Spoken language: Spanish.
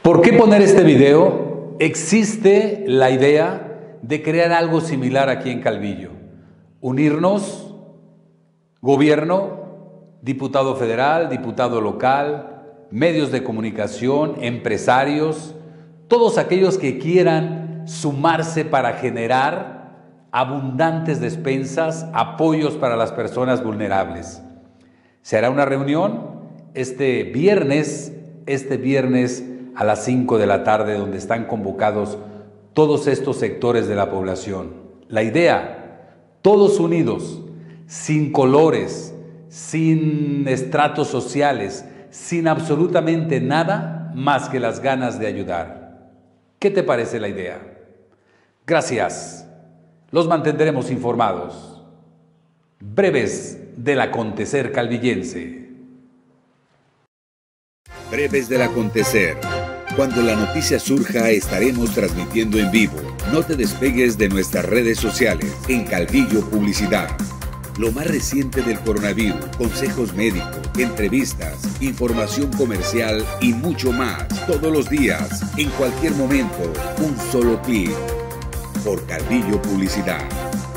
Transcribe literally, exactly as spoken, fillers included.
¿Por qué poner este video? Existe la idea de crear algo similar aquí en Calvillo. Unirnos, gobierno, diputado federal, diputado local, medios de comunicación, empresarios, todos aquellos que quieran sumarse para generar abundantes despensas, apoyos para las personas vulnerables. Se hará una reunión este viernes, este viernes a las cinco de la tarde, donde están convocados todos estos sectores de la población. La idea, todos unidos, sin colores, sin estratos sociales, sin absolutamente nada más que las ganas de ayudar. ¿Qué te parece la idea? Gracias. Los mantendremos informados. Breves del acontecer calvillense. Breves del acontecer. Cuando la noticia surja, estaremos transmitiendo en vivo. No te despegues de nuestras redes sociales. En Calvillo Publicidad. Lo más reciente del coronavirus, consejos médicos, entrevistas, información comercial y mucho más. Todos los días, en cualquier momento, un solo clic. Por Calvillo Publicidad.